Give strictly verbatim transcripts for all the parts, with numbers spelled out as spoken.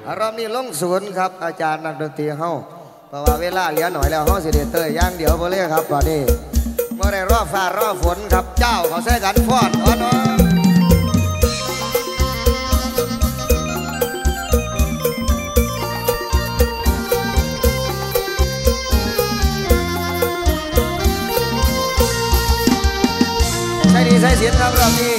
รอบนี้ลงศูนย์ครับอาจารย์นักดนตรีเฮาเพราะว่าเวลาเหลือหน่อยแล้วเฮาสิเดเตอร์ย่างเดียวบ่เลยครับตอนนี้เมื่อได้รอฟ้ารอฝนครับเจ้าเขาใช้กันฟ้อนอ่อนใช่ดีใช่เสียงครับรอบนี้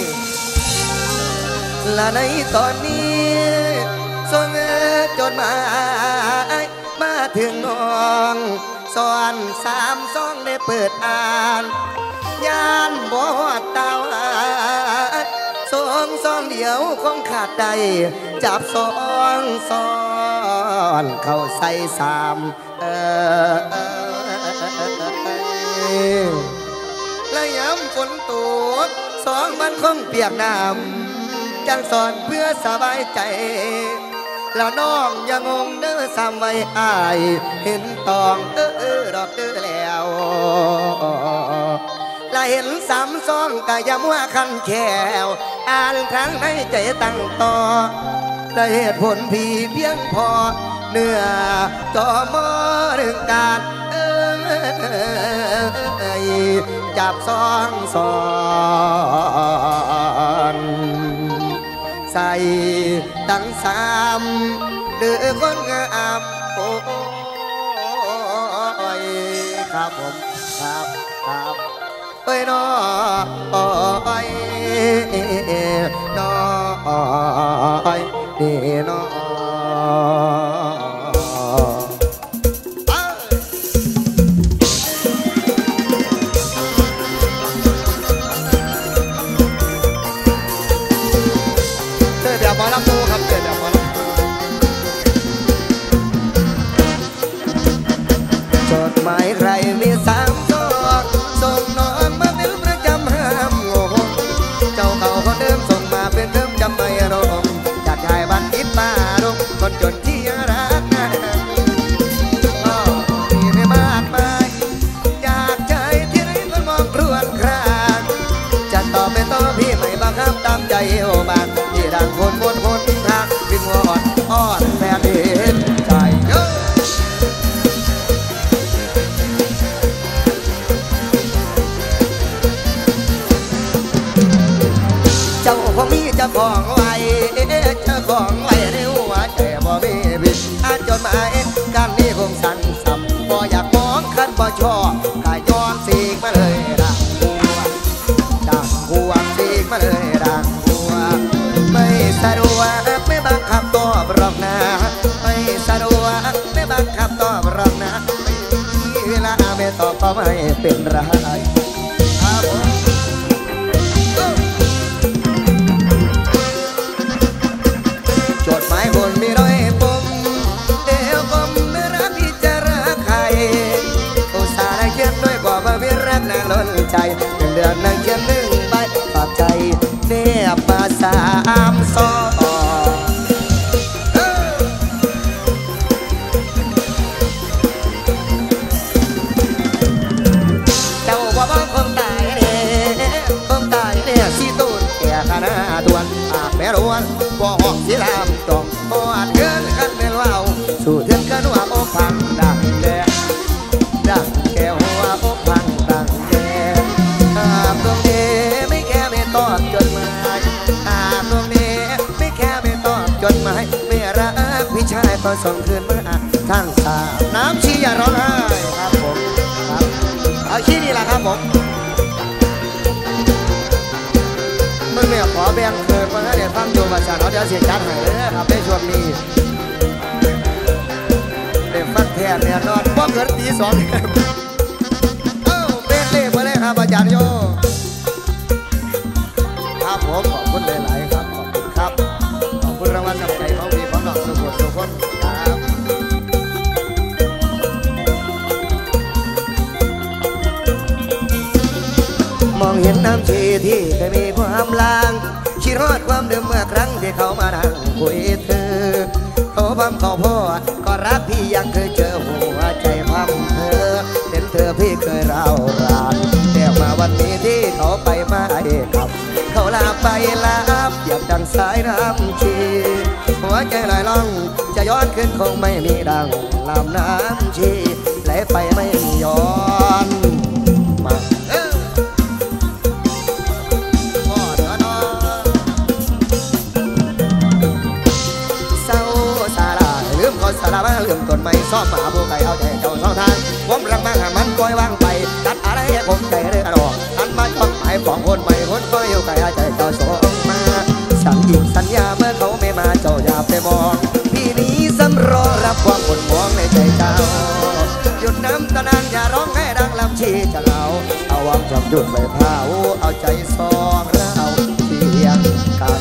และในตอนนี้ส่งจดหมายมาถึงน้องสอนสามซองได้เปิดอ่านยานบ่ฮอดเตาสองซองเดียวคงขาดใจจับสองซอนเข้าใส่สามเออและย้ำฝนตกสองมันคงเปียกน้ำจังสอนเพื่อสบายใจแล้วน้องยังงงเด้อสามไว้อายเห็นตองเออเออดอกเด้อแล้วและเห็นสามซองกะยำว่าคันแขวอ่านทางในใจตั้งต่อและเหตุผลพี่เพียงพอเนื้อจอมอเรื่องการเออจับซองซอนใส่ตั้งสามเดือคนงามโอ้ยครับผมครับครับเอ้ยน้อยน้อยนี่น้อยหมอลำดูครับเดี๋ยวหมอลำจดหมายใครมีสามซองส่งน้องมาเป็นประจำห้ามโง่เจ้าเขาคนเดิมส่งมาเป็นเดิมจำไม่รมจากชายบ้านอิดมาลงคนจนที่รักก็มีไม่มากมายอยากใจที่ไหนคนมองครวญครางจะต่อไปต่อพี่ไม่บังคับตามใจโอบางที่ดังคนบนคนทางวิงวอนอ้อนแฟนเห็นใจเยอะเจ้าของมีเจ้าของไว้เจ้าของไว้ในหัวใจบ่มีบิดอ่านจดหมายการนี้คงสั่นสับบ่อยากมองคันบ่ชอบกายย้อนสีกมาเลยดังหัวดังหัวสีกมาเลยดังหัวไม่สะดวกไม่บังคับตอบรอกนะไม่สะดวกไม่บังคับตอบรอกนะไม่เวลาไม่ตอบก็ไม่เป็นไรครับจดหมายคนมีร้อยปมเดี๋ยวผมไม่รักที่จะรักใครอุตส่าห์เขียนด้วยกว่ามาวิรักนางล้นใจเป็นเดือนนางเขียนหนึ่งใบฝากใจเนียบมาสามซองเจ้าว่าบ้างคงตายเนี่ยคงตายเนี่ยสีตูนแก่ขนาดดวนปากแม่รวนบ่ห้องสีลามจองบ่อ่านเกินกันเป็นว่าวสู่เทียนกันว่าโอ้พังดังแดงดังแก้วหัวโอ้พังดังแดงอาบดวงเดไม่แค่ไม่ตอบจดหมายอาบดวงเดไม่แค่ไม่ตอบจดหมายไม่รักพี่ชายตอนส่งคืนมาทางสาน้ำชี้อย่าร้องไห้ครับผมครับเอาชี้นี่แหละครับผมเมื่อเมียขอแบ่งเกิดมาให้เดี๋ยวฟังโยมอาจารย์เขาเดี๋ยวเสียจัดให้เลยครับในช่วงนี้เดี๋ยวฟังแทนเนี่ยนอนเพราะเกิดตีสองเอ้าเป็นเล่มาเลยครับอาจารย์โยครับผมขอบคุณหลายๆครับขอบคุณครับขอบคุณรางวัลนำใจของพี่ของน้องสุขสุขคนครับมองเห็นน้ำชีที่เคยมีความลางคิดฮอดความเดิมเมื่อครั้งที่เขามานั่งคุยเธอเขาบังเขาพ่อก็รักพี่ยังเคยเจอหัวใจพังเธอเห็นเธอพี่เคยร้าวรานแต่มาวันนี้ที่เขาไปไม่กลับเขาลาไปลาบเหยียบดังสายน้ำชีหัวใจลอยล่องจะย้อนขึ้นคงไม่มีดังลำน้ำชีไหลไปไม่มีย้อนมาเออพ่อเดือดเศร้าสาลาลืมคนสาลาบ้างลืมต้นไม้ซ่อมหมาผู้ไก่เอาใจเจ้าสองทางผมรักมากมันปล่อยวางไปตัดอะไรให้ผมใจเรื่องดอกอันมาจ้องหมายของคนใหม่คนก็อยู่ไกลใจเจ้าสองมาสั่งยิงสัญญาเมื่อเขาไม่มาเจ้าอย่าไปมองพี่นี้สำรอรับความคนมองในใจเจ้าหยุดน้ำตะนางอย่าร้องให้ดังลำชีจะเล่าเอาวางจับจุดไฟเผาเอาใจซองเราเพียงกัน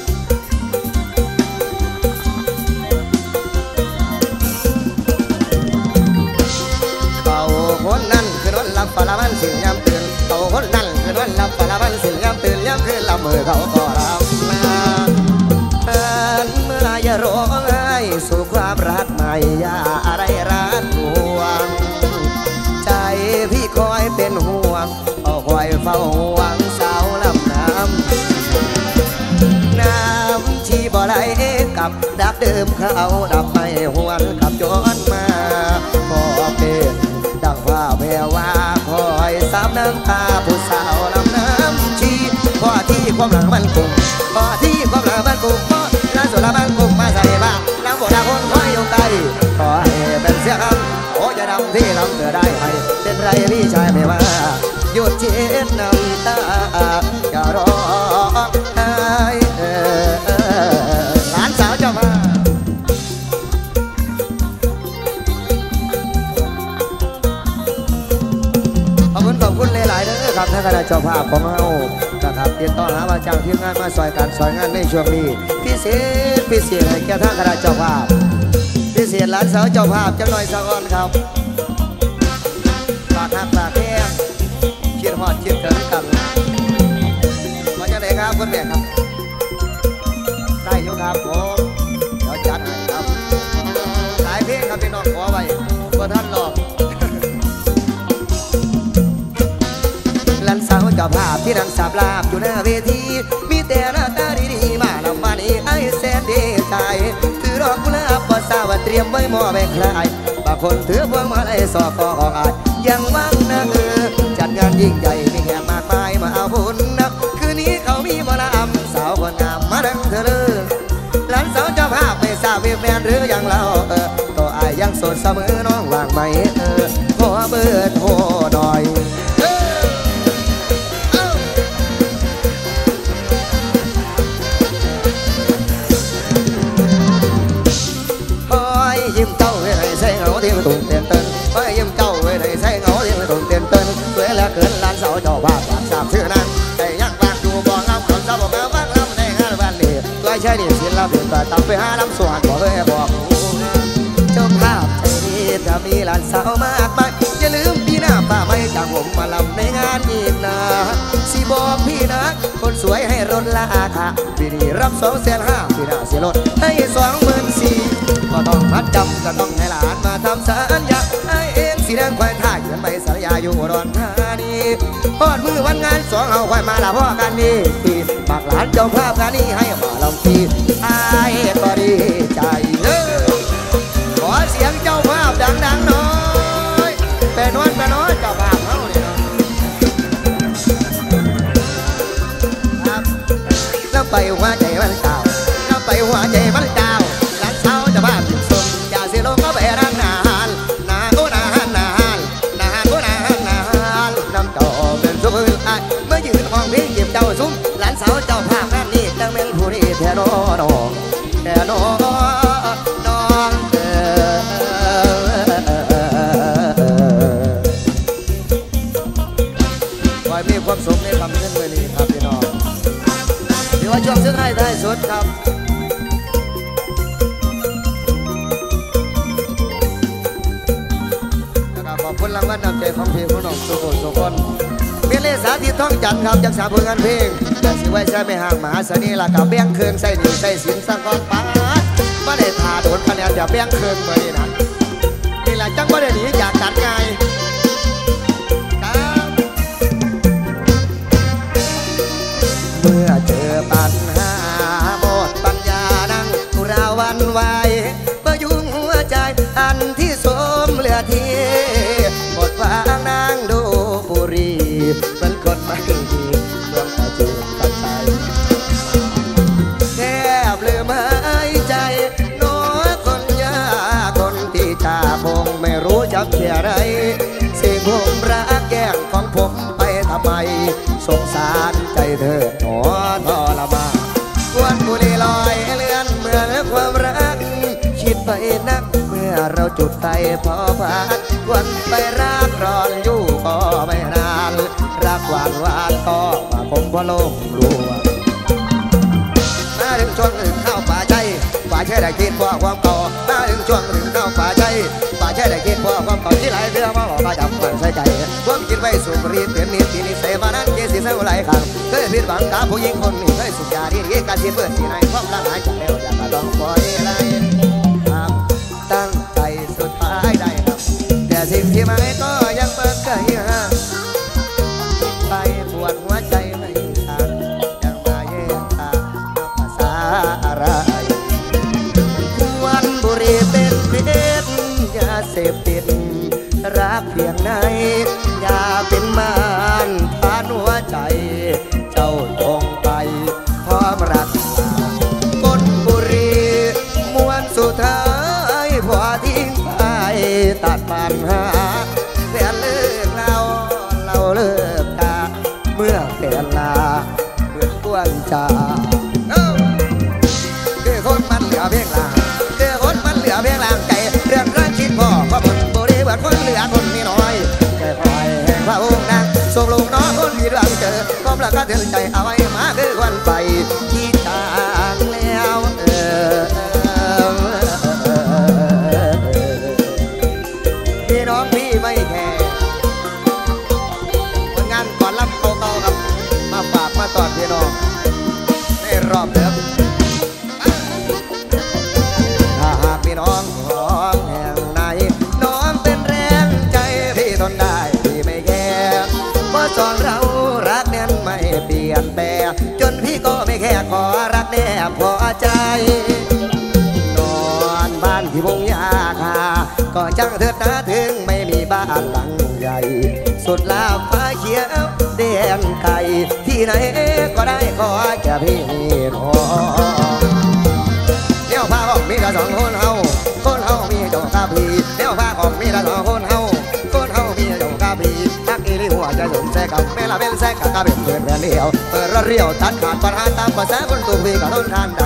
เขาคนนั้นคือวันรับฝาละวันสิ่งย้ำตื่นเขาคนนั้นคือวันรับฝาละวันสิ่งย้ำตื่นย้ำคืนละมือเขาก็รับมาเมื่ออย่าร้องไห้สู่ความรักใหม่อย่าอะไรรักหวงใจพี่คอยเป็นห่วงเอาคอยเฝ้าห่วงสาวลำน้ำน้ำชีบ่ไหลกับดับเดิมเขาดับไม่หวนกับจนมาพอเป็นดังว่าแววว่าคอยสามน้ำตาผู้สาวลำน้ำชีพอที่ความหลังมันกุ้งพอที่ความหลังมันกุ้งพอน้ำสุรามันกุ้งมาใส่บ้างน้ำโบราณคนคอยอยู่ไกลขอให้เป็นเสียงโอ้ยดำที่ลำเธอได้ไหมเป็นไรพี่ชายไม่ว่าหยุดเช็ดน้ำตาอย่าร้องไห้หลานสาวเจ้ามาขอบคุณขอบคุณหลายๆเด้อครับท่านคณะเจ้าภาพของเรานะครับติดต่อหาว่าจ้างทีมงานมาซอยการซอยงานในช่วงนี้พิเศษพิเศษให้แก่ท่านคณะเจ้าภาพพิเศษหลานสาวเจ้าภาพจังหน่อยสะอ่อนครับฝากหักฝากแก้มคิดฮอดคิดถึงกันมาจากไหนครับคุณแม่ครับได้อยู่ครับผมเดี๋ยวจัดให้ครับหลายเพลงครับพี่น้องขอไว้เพื่อท่านรอหลานสาวเจ้าภาพที่นั่งสาบลาบอยู่หน้าเวทีมีแต่หน้าตาดีๆมาลำมานี้ไอ้แสนดีใจถือดอกกุหลาบบ่ทราบว่าเตรียมไว้หม้อแบ่งใครบางคนถือพวงมาลัยสอกออกอายยังว่างนะเออจัดงานยิ่งใหญ่มีแขกมากมายมาเอาบุญนะคืนนี้เขามีหมอลำสาวคนงามมาดังเธอเลยหลานสาวเจ้าภาพไม่ทราบมีแฟนหรือยังเราเออตัวอายยังโสดเสมอน้องว่างไหมเออขอเบอร์โทรหน่อยยิ้มเจ้าไว้ในใส่เงาที่มันตุ่มเตียนเต้นไว้ยิ้มเจ้าไว้ในใส่เงาที่มันตุ่มเตียนเต้นสวยแล้วเกินล้านสาวเจ้าภาพฝากสามชื่อนั้นแต่ยังฝากดูบ่งามคนสาวบอกงามฟังลำในงานวันนี้ตัวใช่ดิศิลปินก็ต้องไปหาลำสวนบอกเลยบอกเจ้าภาพใจดีถ้ามีหลานสาวมากมายอย่าลืมปีหน้าป้าไม่จากผมมาลำในงานอีกนะสิบอกพี่นะคนสวยให้ลดราคาปีนี้รับสองแสนห้าปีหน้าเสียลดให้สองหมื่นสี่ก็ต้องมัดจำก็ต้องให้หลานมาทำสัญญาไอเองสีแดงควายท่าเขียนใบสัญญาอยู่อุดรธานีพอดมือวันงานสองเอาควายมาละพ่อกันนี่ฝากหลานเจ้าภาพงานนี้ให้มาลำปีไอ้ก็ดีใจเลยขอเสียงเจ้าภาพดังๆหน่อยเป็นวันเป็นน้อยเจ้าภาพเขาเนี่ยครับแล้วไปหัวใจมันเจ้าแล้วไปหัวใจมันเจ้าหลานสาวเจ้าภาพอยู่สมอย่าเสียลงก็ไปรังนานนานก็นานนานนานก็นานนานน้ำเจ้าเป็นสุขไอ้เมื่อยืนห้องเพลงเก็บเจ้าซุ้มหลานสาวเจ้าภาพนั่นนี่จังเป็นผู้นี้แทนน้องแทนน้องน้องเออไว้มีความสุขในคำเช่นนี้ครับพี่น้องเดี๋ยวช่วงสุดท้ายท้ายสุดครับขอบคุณรางวัลนำใจของพี่ผู้น้องสุขสุขคนเมียเลสาธิตท่องจันทร์ครับจากสามผลงานเพลงจากสิไว้ใช้ไม่ห่างมหาสนีละกับเบี้ยงเครื่องใส่หนิวใส่สินสังกรป้าไม่ได้ทาโดนคะแนนจะเบี้ยงเครื่องไปนะนี่แหละจังว่าเดี๋ยวนี้อยากจัดไงเมื่อเจอปัญหาหมดปัญญานั่งราวันไหวเพื่อที่สมเหลือทีหมดฟางนางดูบุรีเป็นคนไม่ดีดวงตาจูบกับใจแทบลืมหายใจน้อยคนยาคนที่จาคงไม่รู้จำเชื่อไรสิ่งผมรักแย่งของผมไปทำไมสงสารใจเธอหนอทรมานกวนบุรีลอยเลื่อนเมื่อความรักคิดไปนักเมื่อเราจุดไฟพอผ่านกวนไปรักร้อนอยู่ก็ไม่นานรักหวานหวานก็มาคงพอลงรวงมาถึงช่วงถึงเข้าป่าใจป่าใช่ได้คิดว่าความเก่ามาถึงช่วงถึงเข้าป่าใจป่าใช่ได้คิดว่าความเก่าที่หลายเรื่องมาบอกมาจับมันใส่ใจความคิดไว้สูบรีดเปลี่ยนนิดที่นิสัยมานั้นเกสิเส้าไหลขังเคยผิดหวังกับผู้หญิงคนนี้เคยสุดยาดีดีการที่เปิดที่ไหนความรักหายจากแล้วอยากต้องปล่อยไหลตั้งใจสุดท้ายได้ครับแต่สิ่งที่ไม่ก็ยังเปิดไกลห่างไปปวดหัวใจไม่ขาดยังมาแย่ตาภาษาอะไรวันบุรีเป็นเพชรยาเสพติดรักเพียงไหนอย่าเป็นมารทานหัวใจเจ้าตรงไปพร้อมรักคนบุรีมวนสุดท้ายพอทิ้งไปตัดปัญหาแฟนเลิกเราเราเลิกกาเมื่อแฟนลาเมื่อกวนจาคือคนมันเหลือเพียงลางคือคนมันเหลือเพียงลางใจเรื่องรักคิดพ่อเพราะคนบุรีเหมือนคนเหลือคนมีน้อยใจคอยแห่งพระองค์นางส่งลงน้องคนที่เรื่องเจอความรักก็เตือนใจเอาไว้มาคือวันไปที่จางแล้วเออพี่น้องพี่ไม่แคร์ผลงานก่อนรับเก่าๆครับมาฝากมาตอนพี่น้องในรอบเดิมถ้าหากพี่น้องของแห่งไหนน้องเป็นแรงใจพี่ทนได้พี่ไม่แคร์เพราะสองเรารักแน่นไม่เปลี่ยนแปลงจนพี่ก็ไม่แค่ขอรักแน่พอใจนอนบ้านที่วงยาคาก็จังเถิดนะถึงไม่มีบ้านหลังใหญ่สุดลาฟ้าเขียวแดนไก่ที่ไหนก็ได้ขอแค่พี่น้องเดี๋ยวพาออกมีแต่สองคนเฮาคนเฮามีเจ้ากับพี่เดี๋ยวพาออกมีแต่สองคนเฮาคนเฮามีเจ้ากับพี่ทักอีหลีหัวใจสมแสกับแม่ละเป็นแสกับกะเป็นเพื่อนแฟนเดียวเปิดระเรียวตัดขาดปัญหาตามภาษาคนตุ้มพี่กับต้นทานใด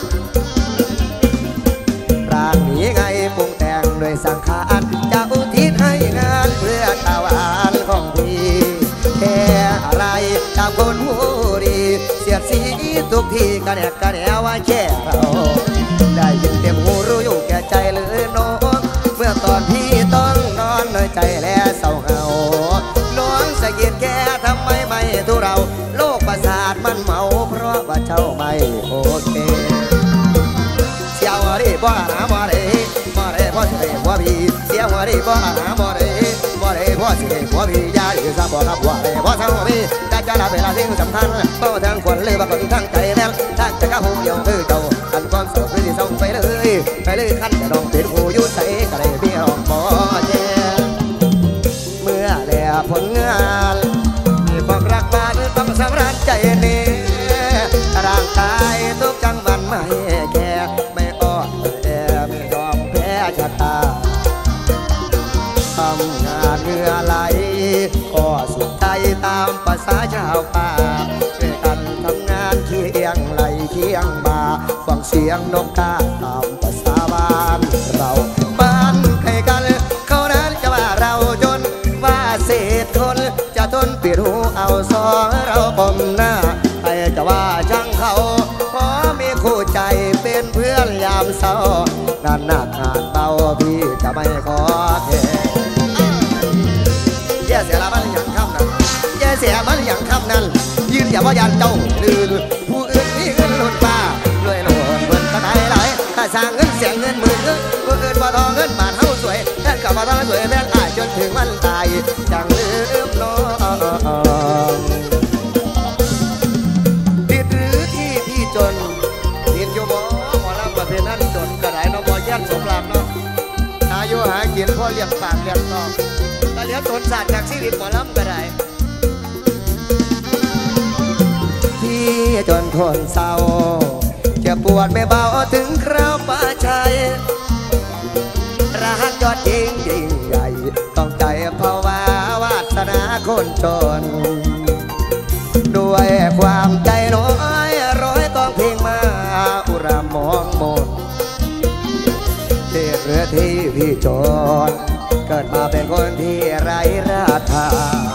ร่างนี้ไงปรุงแต่งด้วยสังขารจะอุทิศให้งานเพื่อตาวานของพี่แค่อะไรตามคนหูดีเสียดสีทุกทีกระแดกกระแดวว่าแค่เราได้ยินเต็มหูรู้อยู่แก่ใจเลยน้องเมื่อตอนพี่ต้องนอนน้อยใจและเศร้าเหงาน้องสะกิดแก่ทำไมไม่ทุเราโลกประสาทมันเมาเพราะว่าเจ้าไม่โอเคเสียวดิบ่หาบ่ได้บ่ได้พ่อสิบ่พี่เสียวดิบ่หาบ่ได้บ่ได้พ่อสิบ่พี่ยาดิซะบ่ครับบ่ได้พ่อเศร้าพี่แต่จะละเวลาสิ่งสำคัญเป้าทางควรเลยบ่คนทางใจแน่ทางจะกะหูเดียวคือเจ้าอันความสุขคือสิส่งไปเลยไปเลยคันจะลองติดหูอยู่ใส่ก็ได้พี่น้องบ่แย่เมื่อแล้วผลงานมีความรักมาต้องสำราญใจนี่ร่างกายทุกจังมันไม่แก่ไม่อ่อนแอไม่ยอมแพ้ชะตาทำงานเหงื่อไหลก็สุขใจตามภาษาชาวป่าช่วยกันทำงานเคียงไหลเคียงบ่าฟังเสียงนกกาตามภาษาบ้านเราบ้านใครกันเขานั้นจะว่าเราจนว่าเศษคนจะทนปิดหูเอาสองเราปมหน้าใครจะว่าช่างเขาเพราะมีคู่ใจเป็นเพื่อนยามเศร้างานหนักงานเบาพี่จะไม่ขอแค่แย่เสียละมันอย่างคำนั้นแย่เสียมันอย่างคำนั้นยืนอย่าว่ายันเจ้าลื่นผู้อื่นมีเงินหลุดป่ารวยโหลดเงินกระไดไหลถ้าสร้างเงินเสียเงินหมื่นเงินผู้อื่นบ่ทองเงินบาทเฮาสวยแทนกับบ่ทองสวยแม่นอายจนถึงวันตายจังลืมน้องติดหรือที่พี่จนติดอยู่บ่หมอลำประเภทนั้นจนกระไดน้องบ่แย่สมรามเนาะอายุอยู่หากินพ่อเลี้ยงปากเลี้ยงท้องแต่เลี้ยงตนศาสตร์จากชีวิตหมอลำก็ได้ที่จนทนเศร้าจะปวดไม่เบาถึงคราวป่าชัยรักยอดยิ่งยิ่งใหญ่ต้องใจภาวาวาสนาคนจนด้วยความใจน้อยร้อยต้องเพลงมาอุรามองมนเด็กเรือที่พี่จนเกิดมาเป็นคนที่ไร้ราคา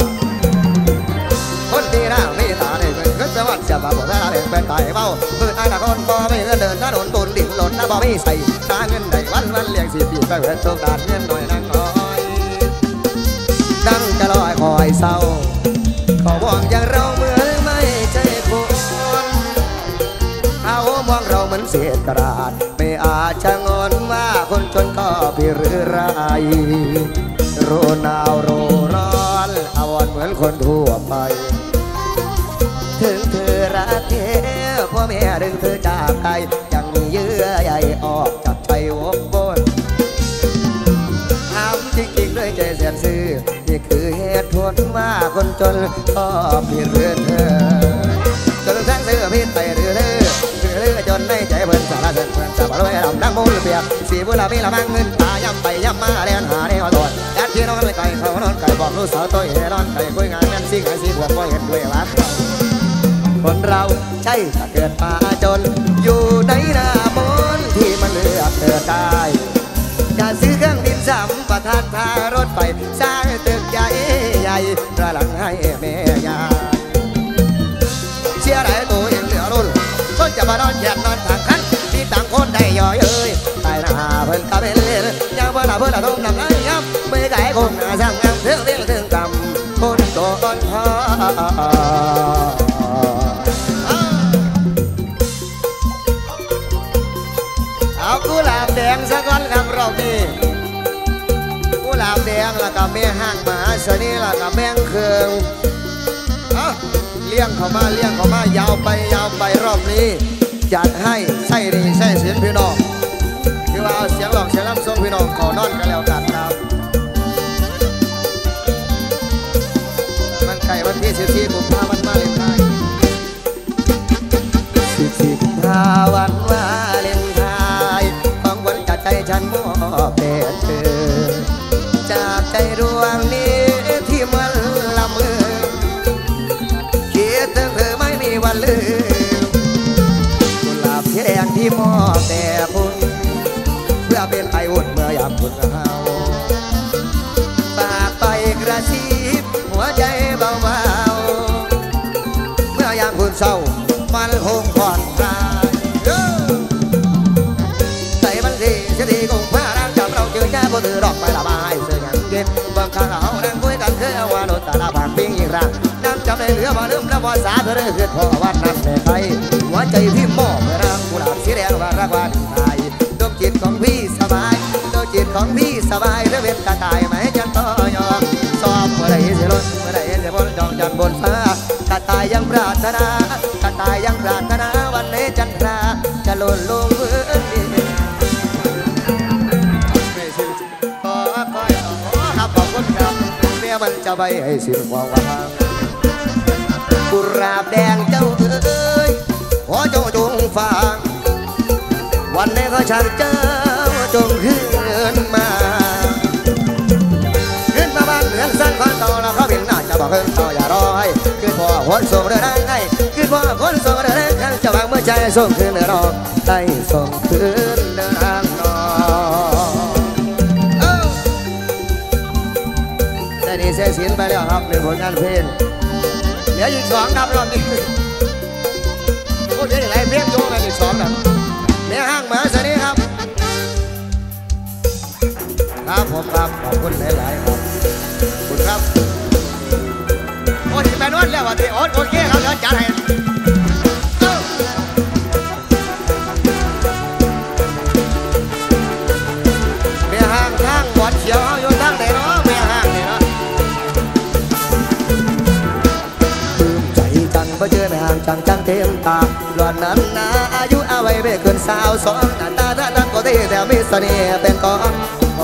คนที่ร่างไม่ตาได้เป็นขึ้นสวรรค์จะมาบอกว่าเป็นเป็นไก่เมาเพื่ออนาคตบ่ไม่เงินเดินถนนตุนดิ่งหล่นนะบ่ไม่ใส่ตาเงินได้วันวันเลี้ยงสิบปีไปเวทต้องการเงินหน่อยนั่งน้อยนั่งจะลอยคอยเศร้าขอหวังอย่างเราเหมือนไม่ใช่คนเอามองเราเหมือนเศษกระดาษไม่อาจจะงอนว่าคนจนก็พิรื้อไรรู้หนาวรู้ร้อนอาวรเหมือนคนทั่วไปถึงเธอรักเธอพ่อแม่ดึงเธอจากไปยังเยื่อใยออกจากใจวกวนทำจริงๆด้วยใจแสนซื่อนี่คือเหตุผลว่าคนจนก็พิรื้อเธอจนทั้งเสื้อพิษไปหรือเธอหรือจนในใจเพิ่นสารเสร็จเพิ่นจะมาด้วยดำนั่งมูลเปียกสีบุหรี่ละมั่งเงินตาย่ำไปย่ำมาเรียนหาแนวตรวจยัดที่นอนไก่เขานอนไก่บอกลูกสาวตัวเอ๋นอนไก่คุยงานแม่นซิ่งไอ้สีหัวก็เห็นด้วยว่าคนเราใช่ถ้าเกิดมาจนอยู่ในหน้ามนที่มันเลือกเธอได้จะซื้อเครื่องบินสัมปทานทารถไฟสร้างตึกใหญ่ใหญ่ระหลังให้แม่ยาเชื่อไรตัวเองเหลือรุ่นคนจะมานอนแยกนอนทางคันที่ต่างคนได้ย่อยเอ้ยตายหน้าเพิ่นกะเป็นเล่นยังเพิ่นละเพิ่นละทุ่มนำไอ้ยับไม่ไก่คนหน้าสั่งงามเรื่องเรื่องถึงกำคนโตอ่อนท้อเอากุหลาบแดงสักวันครับรอบนี้กุหลาบแดงแล้วก็แม่ห้างมหาเสน่ห์แล้วก็แม่งเครื่องเอาเลี้ยงเข้ามาเลี้ยงเข้ามายาวไปยาวไปรอบนี้จัดให้ใส่ดีใส่เสียงพี่น้องคือว่าเอาเสียงหลอกเสียงลำทรงพี่น้องขอนอนกันแล้วกันครับมันไก่วันที่สิบสี่กุมภาพันธ์มาเล่นไทยสิบสี่กุมภาพันธ์มาเล่นไทยของวันจัดใจฉันมอบแด่เธอจากใจดวงนี้ที่มันละเมอคิดถึงเธอไม่มีวันลืมกุหลาบแดงที่มอบแด่คุณเพื่อเป็นไออุ่นเมื่อยามคุณเฮาฝากไปกระซิบหัวใจเบาๆเมื่อยามคุณเศร้ามันคงผ่อนคลายใส่บันทีเสียทีคงพาร่างจับเราเจอแค่บนถือดอกไม้ละไม้เสื้อยังเก็บบางครั้งเขานั่งคุยกันคือว่าโดนตาลาผ่านปิ้งอีกร่างนั่งจำได้เหลือมาลืมแล้วภาษาเธอได้คือพ่อวัดนักแม่ไทยหัวใจพี่มอบเมื่อร่างกุหลาบสีแดงว่ารักวันไทยดวงจิตของพี่สบายดวงจิตของพี่สบายเรื่องเป็นกระต่ายไหมจันต่อยอมซ้อมเมื่อไรเสียล้นเมื่อไรเสียบนจองจันบนฟ้ากระต่ายยังปรารถนากระต่ายยังปรารถนาวันนี้จันทราจะหล่นลงพื้นดินไม่สิ้นขอคอยขอครับขอบคุณครับเมียมันจะไปให้สิ้นความหวังกุหลาบแดงเจ้าเอ้ยขอจงจงฟังวันนี้ก็ช่างเจ้าจงขึ้นมาขึ้นมาบ้านเหมือนสั้นคอนโตแล้วเขาบินน่าจะบอกขึ้นต่ออย่ารอให้ขึ้นพ่อคนส่งเรือได้ไงขึ้นพ่อคนส่งเรือได้กันจะวางเมื่อใจส่งขึ้นเรือรอได้ส่งขึ้นเรือทางนอได้ดีเสียสินไปแล้วครับหนึ่งผลงานเพลงเหลืออีกสองนับรอบนี้ก็เดี๋ยวอะไรเพลงโยกันอีกสองนับแม่ห้างมาสวัสดีครับครับผมครับขอบคุณหลายๆครับคุณครับโอ้ยไปนวดแล้ววันนี้โอเคครับเดี๋ยวจัดให้แม่ห้างทางบอลเขียวอยู่ทางไหนเนาะแม่ห้างนี่เนาะตื่นใจจังเพราะเจอแม่ห้างจังจังเต็มตาหลอนนั้นนะอายุเอาไว้ไม่เกินสาวสองหน้าตาท่านั้นก็ได้แต่มีเสน่ห์เป็นกองขอ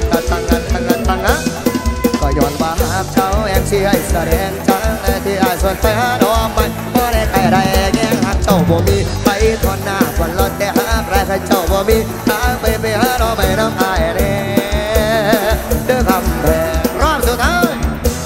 กะตังกะตังกะตังอะก็ย้อนว่าเจ้าแองที่ให้แสดงใจที่ไอ้ส่วนไปหาดอกไม้บ่ได้ใครได้แง่หักเจ้าบ่มีไปทอนหน้าทอนรถแต่หาใครใครเจ้าบ่มีทางไปไปหาดอกไม้น้ำไอ้เด้เด้อคำแพงรอบสุดท้าย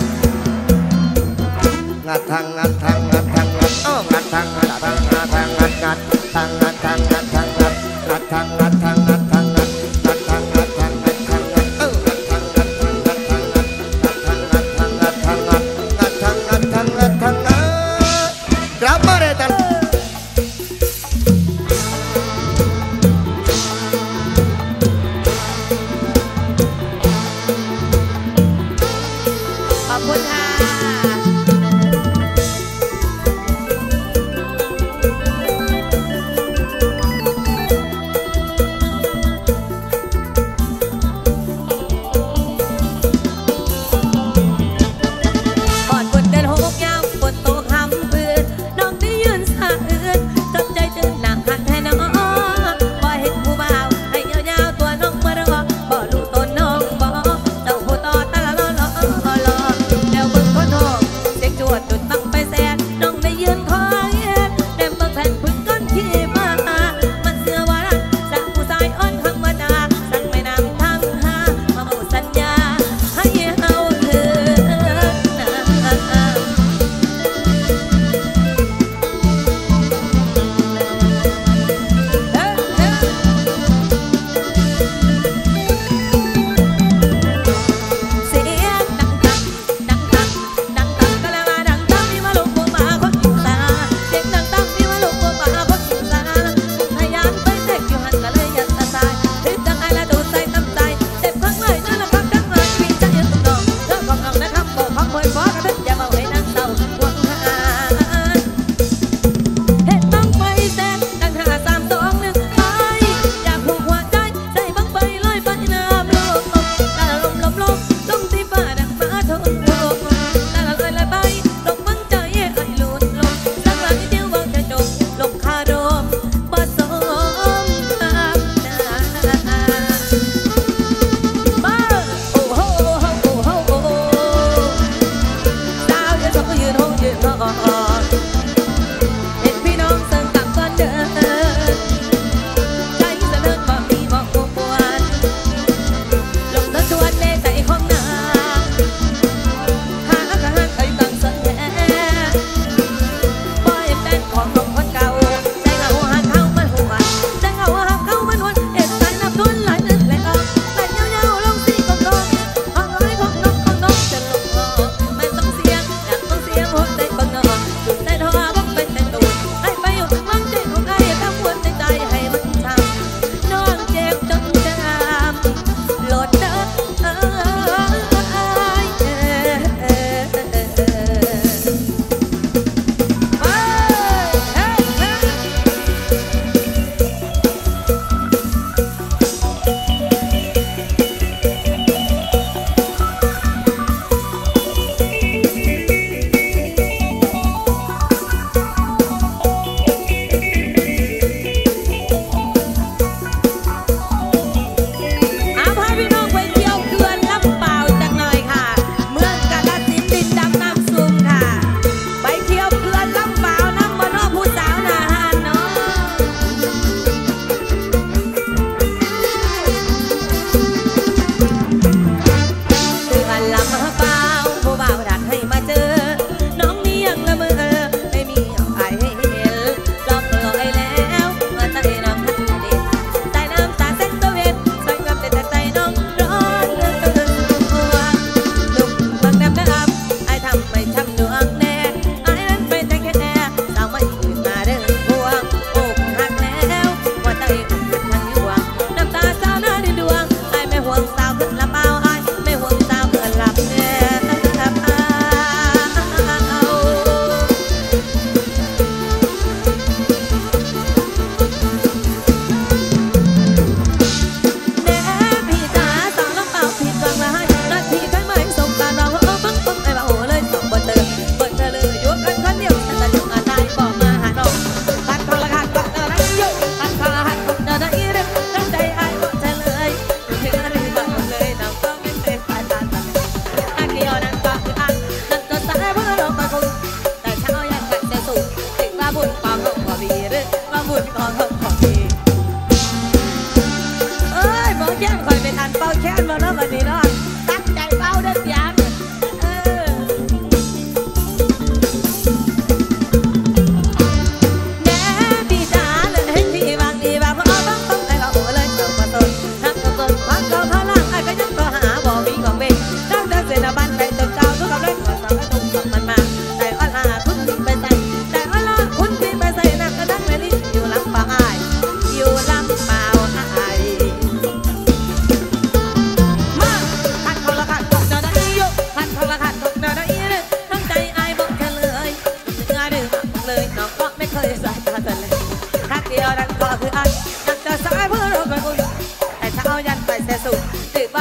งัดทางงัดทางงัดทางงัดอ้องัดทางงัดทางงัดทางงัดงัดทางงัดทางงัดทางงัดงัดทางงัดทางงัดทางงัดงัดทางงัดทางงัดทางงัดเอองัดทางงัดทางงัดทางงัดงัดทางงัดทางงัดงัดทางงัดทางงัดทางงัดกลับมาเลยตันขอบคุณค่ะ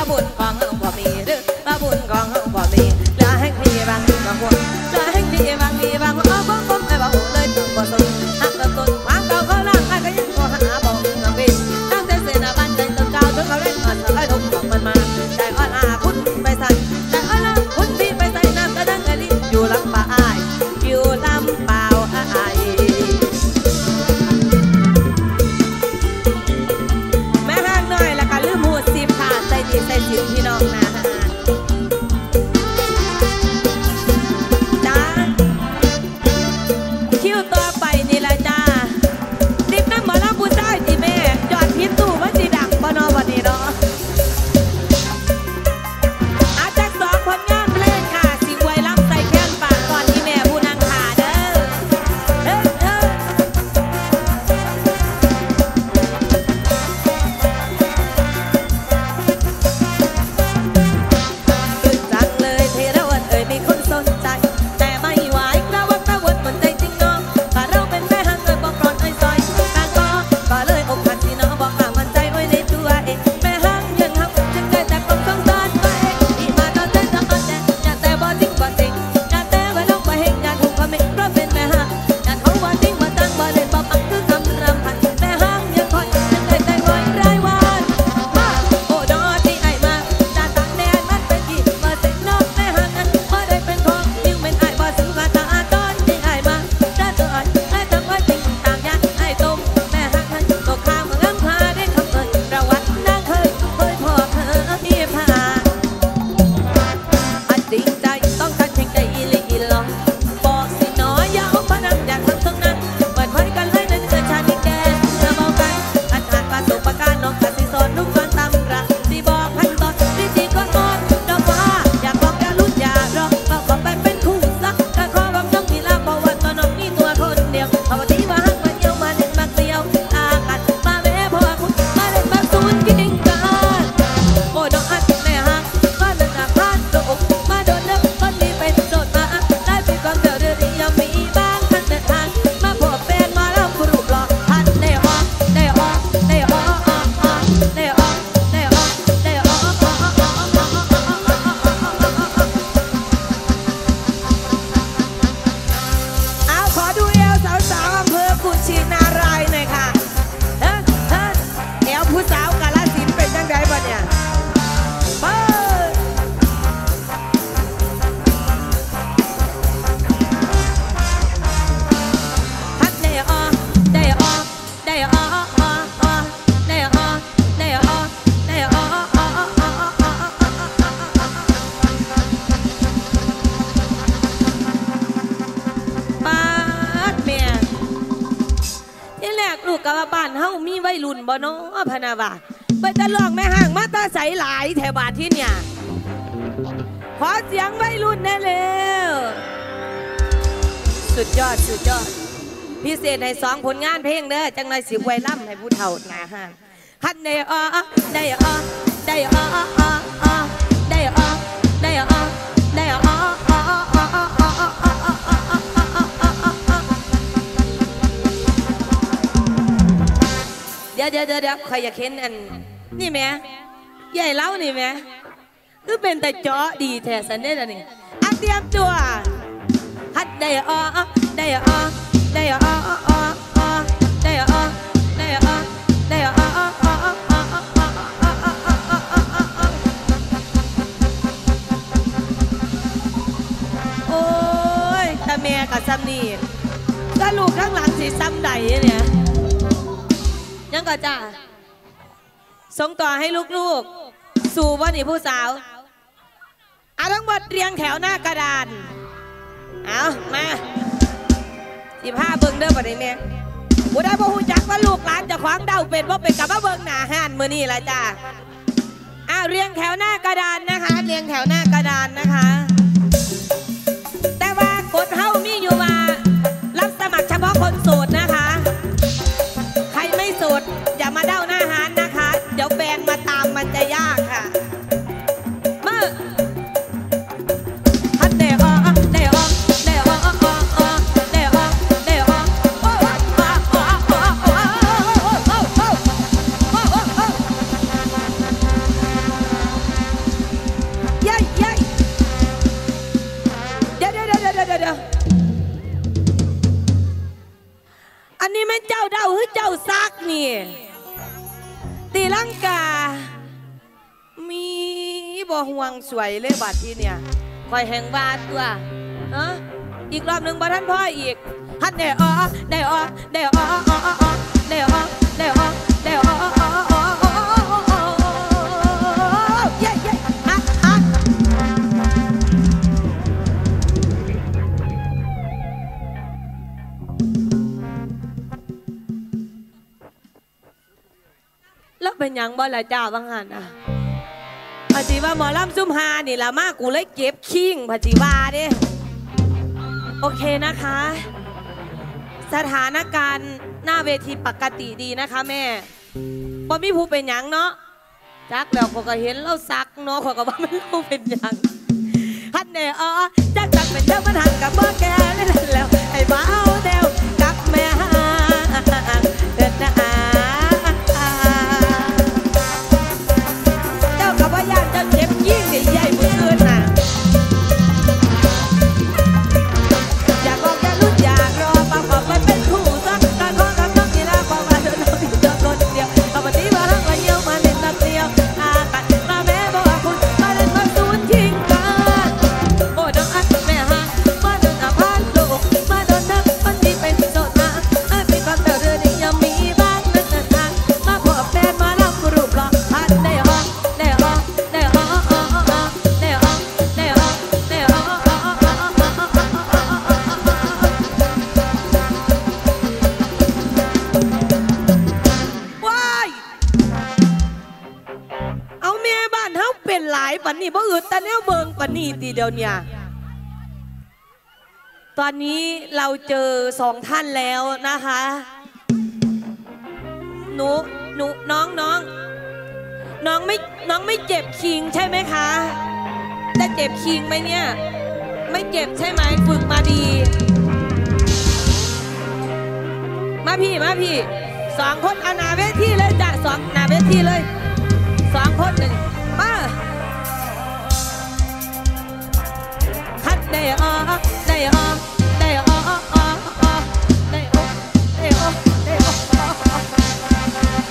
บุญของเราบ่มีหรือว่าบุญของเราบ่มีเหลือให้พี่บางทีบางคนเหลือให้พี่บางทีบางคนเอาบ้องบ้องไม่บ่เลยต้องบ่สนหักต้นต้นความเก่าเขาล่างใครก็ยังก็หาบ่งบินตั้งใจเสียหน้าบ้านใจต้นเก่าถึงเขาเล่นมาสลายทุกข์มันมาใจอ่อนอาคุณไปใส่ใจอ่อนอาคุณพี่ไปใส่น้ำกระดังกระดิ่งอยู่ลำป่าอ้ายอยู่ลำเปล่าอ้ายแม่ห้างน้อยแล้วก็ลืมหูสิบขาดใจดีใจสิบพี่น้องนะจ้าคิวต่อไปนี่ละจ้าดิบน้ำหมอลำผู้ชายที่แม่จอดพิษตู้ว่าจีดังบ่นอวันนี้เนาะอาจากสองผลงานเพลงค่ะสิไว้ล้ำใส่แค้นปากก่อนที่แม่ผู้นางขาเด้อเฮ้เฮ้คือจังเลยเทระวันเอ่ยมีคนสนใจแต่ไม่ไหวกระวังกระวนมันใจจริงน้องถ้าเราเป็นแม่ห้างเอ่ยบอกก่อนเอ่ยซอยต่างก็ก็เลยอกหักที่น้องบอกว่ามันใจไว้ในตัวเองแม่ห้างยังหักจึงได้จากความสงสารตัวเองที่มาตอนเต้นตอนแต่อย่าแต่บ่จริงบ่จริงอย่าแต่ว่าน้องบ่เห็นอย่าถูกความเองเพราะเป็นแม่ห้างอย่าเขาว่าจริงบ่ตั้งบ่เล่นบ่ปักคือคำรำพันแม่ห้างยังคอยยังได้แต่งอยรายวันมาโอ้ดอที่ไอ้มาตาตั้งแดนมันเป็นกี่บ่เสร็จนอกแม่ห้างนั้นบ่ได้เป็นของยิ่งเป็นไอ้บ่ซื้อมาตาตอนที่ไอ้มาได้ตัวไอ้ได้ทำไว้จริงต่างยันไอ้ต้มแม่ห้างนั้นตกข้ามงามพาได้คำเอ่ยประวัตินางเคยเคยพอเคยผ่านอันจริงใจต้องทันแข่งใจอีลีอีหลอกบอกสิน้อยอย่าเอาพนังอยากทั้งทั้งนั้นเปิดเผยกันเลยในเกิดชาติแก่เธอบอกกันอันอาจประสบประการน้องกัดสิสอนนุ่งฟังตำรักสิบอกพันตอนที่จีก็งอนดอกฟ้าอยากบอกอย่าลุ้นอย่ารอเราขอไปเป็นคู่สักแต่ขอบังน้องที่ลาบอกว่าตัวน้องมีตัวคนเดียวเอาวันที่ว่าหักมาเยี่ยวมาเล่นมาเดียวตากัดมาแม่พ่อคุณมาเล่นมาสูนยิงกันโอ้ดอกอัดแม่หักมาเดินหน้าพานโลกมาโดนเลิกคนนี้เป็นโสดมาได้ไปความเดือดเดือดยังมีบ้างทันเดินทางมาพบเป็นมาแล้วผู้รูปหล่อทันได้ออกได้ออกได้ออกได้ออกได้ออกได้ออกเอาขอดูเอวสาวๆอำเภอกุชินารายหน่อยค่ะเฮ้เฮ้เอวผู้สาวกาฬสินธุ์เป็นจังไงบ้างเนี่ยเฮ้ฮัดได้ออกได้ออกได้ออกได้ออกได้ออกได้ออกปาดแม่ที่แรกลูกกับบ้านเฮามีวัยรุ่นบ่เนาะพะนาว่าไปตะลองแม่ห่างมาตาใสหลายแถวบ้านที่เนี่ยขอเสียงวัยรุ่นแน่เร็วสุดยอดสุดยอดพิเศษในสองผลงานเพลงเด้อจังเลยสิไว้ล่ำให้ผู้เฒ่าหน้าห้างคันได้ออได้ออได้ออได้ออได้ออได้ออเดี๋ยวเดี๋ยวเดี๋ยวใครอยากเห็นอันนี่แม่ใหญ่เล่านี่แม่คือเป็นแต่เจาะดีแท้สันเด้อนี่อันเตรียมตัวฮัดได้ออได้ออได้ออได้ออได้ออได้ออโอ้ยตาแม่กับซ้ำนี่ก็ลูกข้างหลังสีซ้ำใดเนี่ยยังก็จ้าส่งต่อให้ลูกๆสู่ว่านี่ผู้สาวเอาทั้งหมดเรียงแถวหน้ากระดานเอามาสิบห้าเบิ้งเด้อบัดนี้แม่ผู้ใดบ่ฮู้จักว่าลูกหลานจะขวางเดาเป็นว่าเป็นกับว่าเบิ้งหน้าห้านมื้อนี้ละจ้าเอาเรียงแถวหน้ากระดานนะคะเรียงแถวหน้ากระดานนะคะแต่ว่ากฎเฮามีอยู่ว่ารับสมัครเฉพาะคนโสดนะคะใครไม่โสดอย่ามาเด้าหน้าห้านนะคะเดี๋ยวแฟนมาตามมันจะยากค่ะมาฮัดเดออเดออเดออเดออเดออจ้าซักนี่ตีลังกามีบ่ห่วงสวยเลยบัดที่เนี่ยคอยแห่งบาดตัวฮะอีกรอบหนึ่งบ่ท่านพ่ออีกฮัดเดออเดออเดออเดออเดออเดออเย้เย้ฮัดฮัดแล้วเป็นยังบ่ละเจ้าบางหันอ่ะพจิว่าหมอลำซุ่มฮานี่ละมากกูเลยเก็บคิงพจิว่าเด้โอเคนะคะสถานการณ์หน้าเวทีปกติดีนะคะแม่บ่มีผู้เป็นยังเนาะจักแล้วเขาก็เห็นเราซักเนาะเขาก็ว่าไม่รู้เป็นยังฮันเน่อ๋อจักจักเป็นเจ้ามันหันกับบ่แกเลยแล้วไอ้บ้าเอาเดวกับแม่เดินหน้าเจ้ากับว่าย่านเจ้าเจ็บยิ่งใหญ่มืออื่นน่ะอยากบอกแกรุ่นอยากรอปากขอบไปเป็นคู่สักการขอกับน้องกีฬาความว่าเธอต้องติดเจอคนเดียวเอาวันนี้มาทั้งวันเดียวมาเล่นนัดเดียวอากัดมาแม่บอกว่าคุณมาเล่นมาสูญทิ้งกันโอ้น้องอัดแม่ฮะมาโดนอาพาธลูกมาโดนนักมันที่เป็นโสดมาอาจมีความแต่เรื่องนี้ยังมีบ้างนั่นนั่นนั่นมาพบแฟนมาแล้วกรุบหลอกพันได้ฮอกได้ฮอกได้ฮอกได้ฮอกได้ฮอกได้ฮอกว้ายเอาแม่บ้านเฮาเป็นหลายปันนี่บ่อึดแต่แนวเบิงปันนี่ทีเดียวเนี่ยตอนนี้เราเจอสองท่านแล้วนะคะหนูหนูน้องน้องน้องไม่น้องไม่เจ็บคิงใช่ไหมคะจะเจ็บคิงไหมเนี่ยไม่เจ็บใช่ไหมฝึกมาดีมาพี่มาพี่สองคนอานาเวทีเลยจ้ะสองนาเวทีเลยสองคนหนึ่งมาคัดได้ออได้ออได้ออได้ออได้ออได้ออ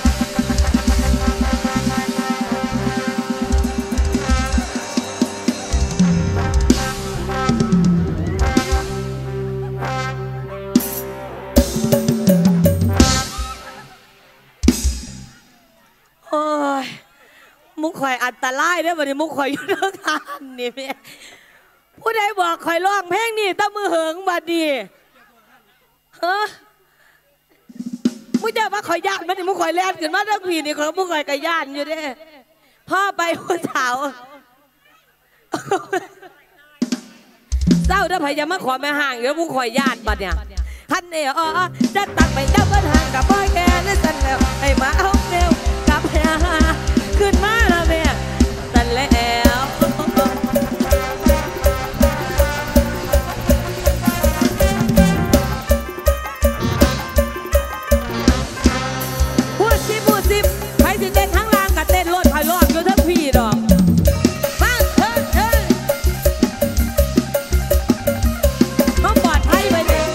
โอ้ยมุกข่อยอันตรายเด้อวันนี้มุกข่อยอยู่ทางการนี่แม่ผู้ใดบอกข่อยร้องเพลงนี่ต้องมือเหิงบัดนี้ฮะมุกจะว่าข่อยย่านมันนี่มุกข่อยแล่นขึ้นมาทั้งปีนี่ข่อยมุกข่อยก็ย่านอยู่เด้พ่อไปหัวเสาเศร้าถ้าพยายามมาขอแม่ห่างเดี๋ยวมุกข่อยย่านบัดเนี่ยท่านเนี่ยอ๋อจะตักไปเจ้าเบิ้ลห่างกับพ่อแกนั่นสั่นแล้วไอ้มาเอาเร็วกับแม่ขึ้นมาแล้วแม่สั่นแล้วพูดสิพูดสิใครสิเต้นข้างล่างกับเต้นรถคอยลอกอยู่ทั้งพี่ดอกมาเฮ้ยเฮ้ยเขาปลอดภัยไปเลย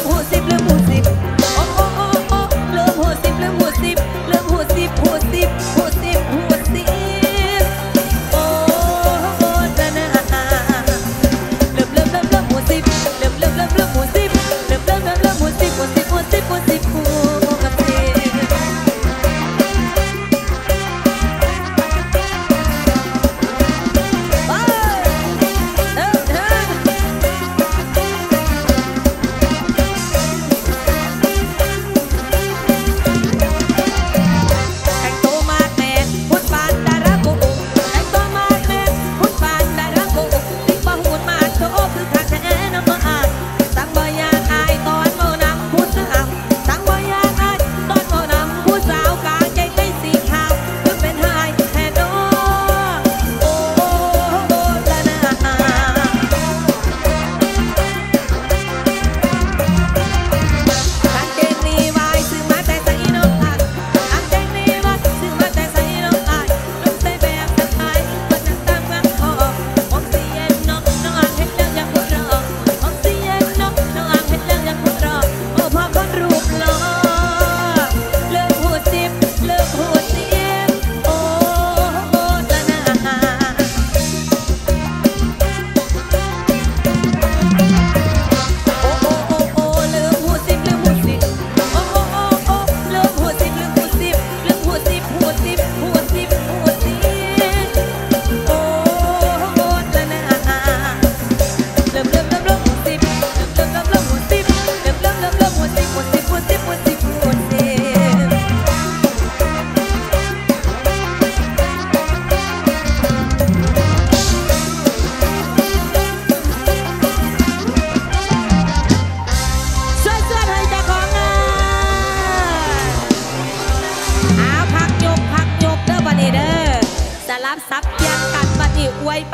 สิบ